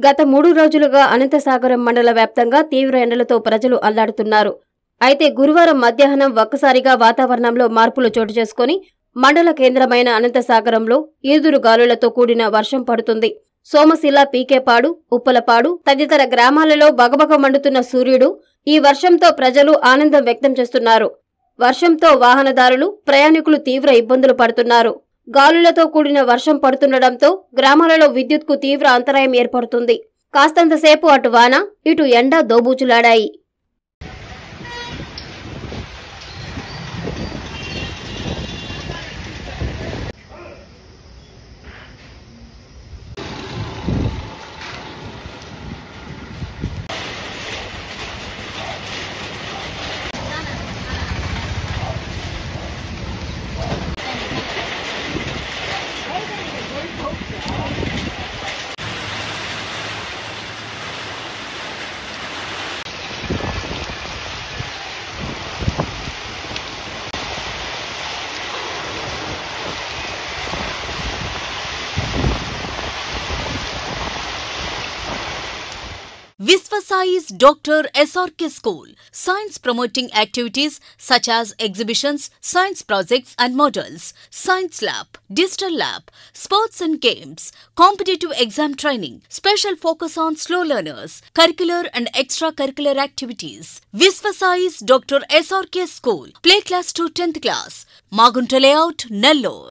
గత 3 రోజులుగా అనంతసాగరం మండల వ్యాప్తంగా తీవ్ర ఎండలతో ప్రజలు అల్లాడుతున్నారు. అయితే గురువారం మధ్యాహ్నం ఒక్కసారిగా వాతావరణంలో మార్పులు చోటు చేసుకుని మండల కేంద్రమైన అనంతసాగరంలో ఈదురు గాలులతో కూడిన వర్షం పడుతుంది. సోమశిల, పీకేపాడు, ఉప్పలపాడు తదితర గ్రామాలలో బగబగ మండుతున్న సూర్యుడు. ఈ వర్షంతో ప్రజలు ఆనందం వ్యక్తం చేస్తున్నారు. వర్షంతో వాహనదారులు, ప్రయాణికులు తీవ్ర ఇబ్బందులు పడుతున్నారు. గాలులతో కూడిన వర్షం పడుతుండటంతో గ్రామాలలో విద్యుత్కు తీవ్ర అంతరాయం ఏర్పడుతుంది. కాస్తంతసేపు అటు వాన, ఇటు ఎండ దోబూచులాడాయి. Visvasai's Dr. SRK School. Science promoting activities such as exhibitions, science projects and models, science lab, digital lab, sports and games, competitive exam training, special focus on slow learners, curricular and extracurricular activities. Visvasai's Dr. SRK School. Play class to 10th class. Magunta Layout, Nellore.